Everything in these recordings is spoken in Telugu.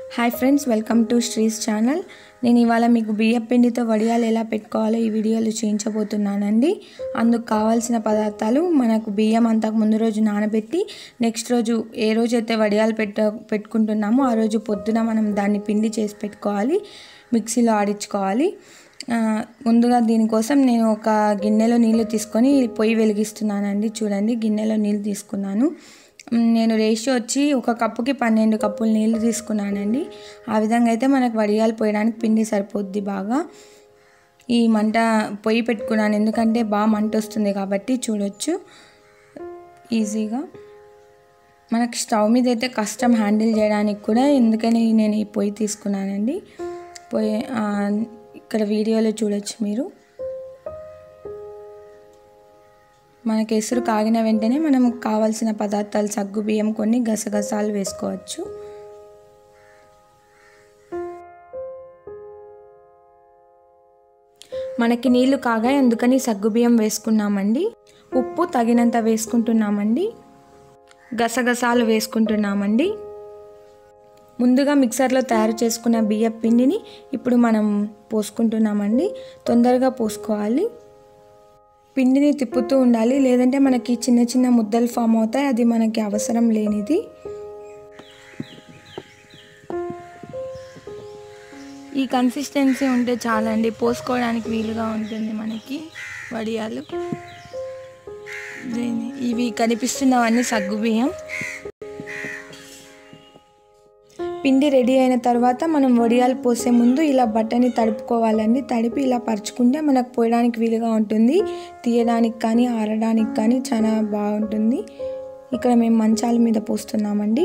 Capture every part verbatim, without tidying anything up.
Hi friends, welcome to Sri's channel. నేను ఇవాళ మీకు బియ్యం పిండితో వడియాలు ఎలా పెట్టుకోవాలో ఈ వీడియోలో చూపించబోతున్నానండి. అందుకు కావాల్సిన పదార్థాలు, మనకు బియ్యం అంతకు ముందు రోజు నానబెట్టి నెక్స్ట్ రోజు ఏ రోజు అయితే వడియాలు పెట్ట పెట్టుకుంటున్నామో ఆ రోజు పొద్దున మనం దాన్ని పిండి చేసి పెట్టుకోవాలి, మిక్సీలో ఆడించుకోవాలి. ముందుగా దీనికోసం నేను ఒక గిన్నెలో నీళ్ళు తీసుకొని పొయ్యి వెలిగిస్తున్నానండి. చూడండి, గిన్నెలో నీళ్ళు తీసుకున్నాను. నేను రేషియో వచ్చి ఒక కప్పుకి పన్నెండు కప్పులు నీళ్ళు తీసుకున్నానండి. ఆ విధంగా అయితే మనకు వడియాలు పోయడానికి పిండి సరిపోద్ది. బాగా ఈ మంట పొయ్యి పెట్టుకున్నాను, ఎందుకంటే బాగా మంట వస్తుంది కాబట్టి. చూడొచ్చు ఈజీగా. మనకు స్టవ్ మీద అయితే కష్టం హ్యాండిల్ చేయడానికి కూడా, ఎందుకని నేను ఈ పొయ్యి తీసుకున్నానండి. పొయ్యి ఇక్కడ వీడియోలో చూడొచ్చు మీరు. మనకి ఎసురు కాగిన వెంటనే మనం కావాల్సిన పదార్థాలు సగ్గు బియ్యం కొన్ని గసగసాలు వేసుకోవచ్చు. మనకి నీళ్లు కాగాయి, అందుకని సగ్గు బియ్యం వేసుకున్నామండి. ఉప్పు తగినంత వేసుకుంటున్నామండి. గసగసాలు వేసుకుంటున్నామండి. ముందుగా మిక్సర్లో తయారు చేసుకున్న బియ్యం పిండిని ఇప్పుడు మనం పోసుకుంటున్నామండి. తొందరగా పోసుకోవాలి. పిండిని తిప్పుతూ ఉండాలి, లేదంటే మనకి చిన్న చిన్న ముద్దలు ఫామ్ అవుతాయి. అది మనకి అవసరం లేనిది. ఈ కన్సిస్టెన్సీ ఉంటే చాలండి, పోసుకోవడానికి వీలుగా ఉంటుంది మనకి వడియాలు. ఇవి కనిపిస్తున్నవన్నీ సగ్గు బియ్యం. పిండి రెడీ అయిన తర్వాత మనం వడియాలు పోసే ముందు ఇలా బట్టని తడుపుకోవాలండి. తడిపి ఇలా పరుచుకుంటే మనకు పోయడానికి వీలుగా ఉంటుంది. తీయడానికి కానీ ఆరడానికి కానీ చాలా బాగుంటుంది. ఇక్కడ మేము మంచాల మీద పోస్తున్నామండి.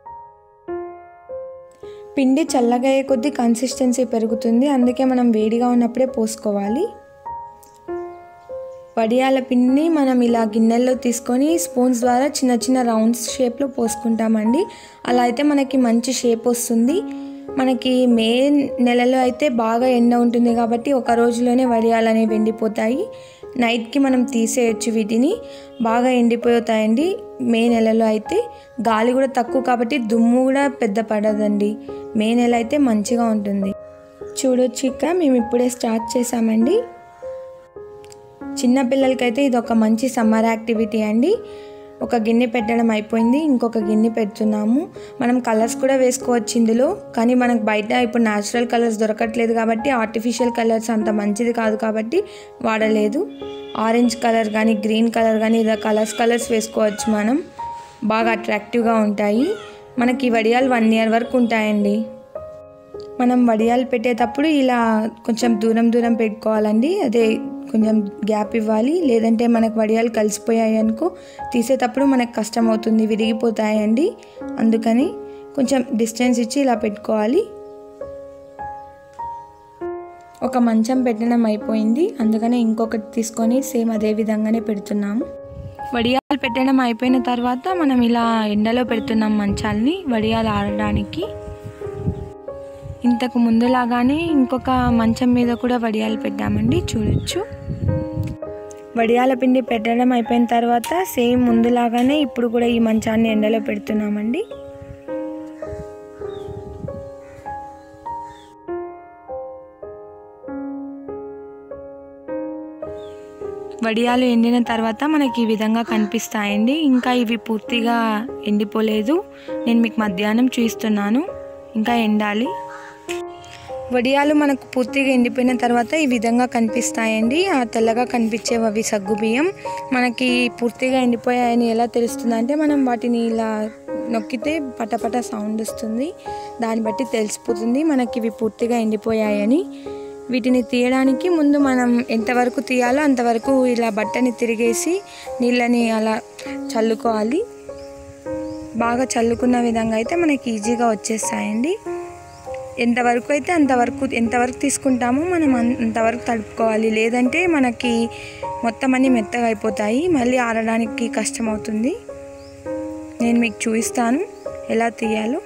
పిండి చల్లగా అయ్యే కొద్దీ కన్సిస్టెన్సీ పెరుగుతుంది, అందుకే మనం వేడిగా ఉన్నప్పుడే పోసుకోవాలి. వడియాల పిండిని మనం ఇలా గిన్నెల్లో తీసుకొని స్పూన్స్ ద్వారా చిన్న చిన్న రౌండ్స్ షేప్లో పోసుకుంటామండి. అలా అయితే మనకి మంచి షేప్ వస్తుంది. మనకి మే నెలలో అయితే బాగా ఎండ ఉంటుంది కాబట్టి ఒక రోజులోనే వడియాలు అనేవి ఎండిపోతాయి. నైట్కి మనం తీసేయచ్చు వీటిని, బాగా ఎండిపోతాయండి. మే నెలలో అయితే గాలి కూడా తక్కువ కాబట్టి దుమ్ము కూడా పెద్ద పడదండి. మే నెల అయితే మంచిగా ఉంటుంది. చూడొచ్చు, ఇక్కడ మేము ఇప్పుడే స్టార్ట్ చేసామండి. చిన్నపిల్లలకైతే ఇది ఒక మంచి సమ్మర్ యాక్టివిటీ అండి. ఒక గిన్నె పెట్టడం అయిపోయింది, ఇంకొక గిన్నె పెడుతున్నాము. మనం కలర్స్ కూడా వేసుకోవచ్చు ఇందులో, కానీ మనకు బయట ఇప్పుడు న్యాచురల్ కలర్స్ దొరకట్లేదు కాబట్టి, ఆర్టిఫిషియల్ కలర్స్ అంత మంచిది కాదు కాబట్టి వాడలేదు. ఆరెంజ్ కలర్ కానీ గ్రీన్ కలర్ కానీ ఇలా కలర్స్ కలర్స్ వేసుకోవచ్చు. మనం బాగా అట్రాక్టివ్గా ఉంటాయి. మనకి వడియాలు వన్ ఇయర్ వరకు ఉంటాయండి. మనం వడియాలు పెట్టేటప్పుడు ఇలా కొంచెం దూరం దూరం పెట్టుకోవాలండి. అదే కొంచెం గ్యాప్ ఇవ్వాలి, లేదంటే మనకు వడియాలు కలిసిపోయాయి అనుకో తీసేటప్పుడు మనకు కష్టం అవుతుంది, విరిగిపోతాయండి. అందుకని కొంచెం డిస్టెన్స్ ఇచ్చి ఇలా పెట్టుకోవాలి. ఒక మంచం పెట్టడం అయిపోయింది, అందుకనే ఇంకొకటి తీసుకొని సేమ్ అదే విధంగానే పెడుతున్నాము. వడియాలు పెట్టడం అయిపోయిన తర్వాత మనం ఇలా ఎండలో పెడుతున్నాం మంచాలని వడియాలు ఆరడానికి. ఇంతకు ముందులాగానే ఇంకొక మంచం మీద కూడా వడియాలు పెట్టామండి. చూడొచ్చు, వడియాల పిండి పెట్టడం అయిపోయిన తర్వాత సేమ్ ముందులాగానే ఇప్పుడు కూడా ఈ మంచాన్ని ఎండలో పెడుతున్నామండి. వడియాలు ఎండిన తర్వాత మనకి ఈ విధంగా కనిపిస్తాయండి. ఇంకా ఇవి పూర్తిగా ఎండిపోలేదు, నేను మీకు మధ్యాహ్నం చూపిస్తున్నాను, ఇంకా ఎండాలి. వడియాలు మనకు పూర్తిగా ఎండిపోయిన తర్వాత ఈ విధంగా కనిపిస్తాయండి. ఆ తెల్లగా కనిపించేవి అవి సగ్గు బియ్యం. మనకి పూర్తిగా ఎండిపోయాయని ఎలా తెలుస్తుందంటే, మనం వాటిని ఇలా నొక్కితే పటపట సౌండ్ వస్తుంది, దాన్ని బట్టి తెలిసిపోతుంది మనకి ఇవి పూర్తిగా ఎండిపోయాయని. వీటిని తీయడానికి ముందు మనం ఎంతవరకు తీయాలో అంతవరకు ఇలా బట్టని తిరిగేసి నీళ్ళని అలా చల్లుకోవాలి. బాగా చల్లుకున్న విధంగా అయితే మనకి ఈజీగా వచ్చేస్తాయండి. ఎంతవరకు అయితే అంతవరకు ఎంతవరకు తీసుకుంటామో మనం అంతవరకు తడుపుకోవాలి, లేదంటే మనకి మొత్తం అన్నీ మెత్తగా అయిపోతాయి, మళ్ళీ ఆరడానికి కష్టమవుతుంది. నేను మీకు చూపిస్తాను ఎలా తీయాలో.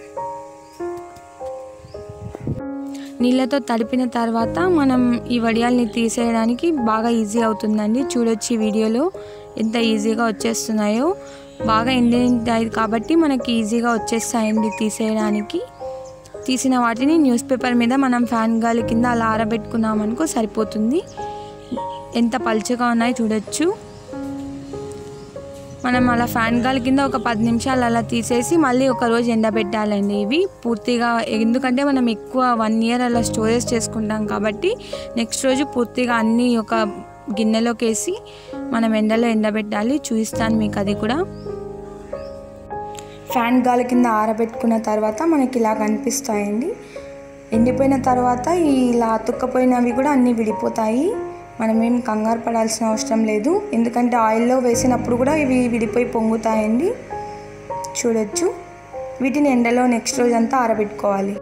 నీళ్ళతో తడిపిన తర్వాత మనం ఈ వడియాల్ని తీసేయడానికి బాగా ఈజీ అవుతుందండి. చూడొచ్చు ఈ వీడియోలో ఎంత ఈజీగా వచ్చేస్తున్నాయో. బాగా ఎండినది కాబట్టి మనకి ఈజీగా వచ్చేస్తాయండి తీసేయడానికి. తీసిన వాటిని న్యూస్ పేపర్ మీద మనం ఫ్యాన్ గాలి కింద అలా ఆరబెట్టుకున్నామనుకో సరిపోతుంది. ఎంత పలుచగా ఉన్నాయో చూడొచ్చు. మనం అలా ఫ్యాన్ గాలి కింద ఒక పది నిమిషాలు అలా తీసేసి మళ్ళీ ఒక రోజు ఎండబెట్టాలండి ఇవి పూర్తిగా. ఎందుకంటే మనం ఎక్కువ వన్ ఇయర్ అలా స్టోరేజ్ చేసుకుంటాం కాబట్టి నెక్స్ట్ రోజు పూర్తిగా అన్నీ ఒక గిన్నెలోకి వేసి మనం ఎండలో ఎండబెట్టాలి. చూపిస్తాను మీకు అది కూడా. ఫ్యాన్ గాలి కింద ఆరబెట్టుకున్న తర్వాత మనకి ఇలా కనిపిస్తాయండి. ఎండిపోయిన తర్వాత ఇలా అతుక్కపోయినవి కూడా అన్నీ విడిపోతాయి. మనం ఏం కంగారు పడాల్సిన అవసరం లేదు, ఎందుకంటే ఆయిల్లో వేసినప్పుడు కూడా ఇవి విడిపోయి పొంగుతాయండి. చూడొచ్చు. వీటిని ఎండలో నెక్స్ట్ రోజు అంతా ఆరబెట్టుకోవాలి.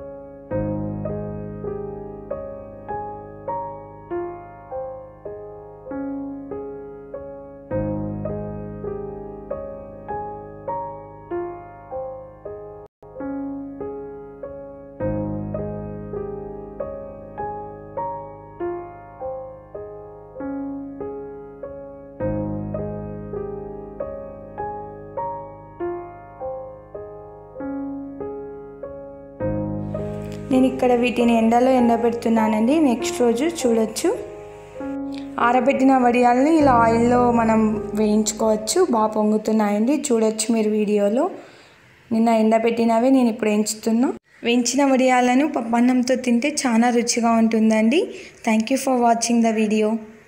నేను ఇక్కడ వీటిని ఎండలో ఎండబెడుతున్నానండి. నెక్స్ట్ రోజు చూడొచ్చు. ఆరబెట్టిన వడియాలని ఇలా ఆయిల్లో మనం వేయించుకోవచ్చు. బాగా పొంగుతున్నాయండి, చూడొచ్చు మీరు వీడియోలో. నిన్న ఎండబెట్టినవే నేను ఇప్పుడు వేయించుతున్నా. వేయించిన వడియాలను పప్పన్నంతో తింటే చాలా రుచిగా ఉంటుందండి. Thank you for watching the video.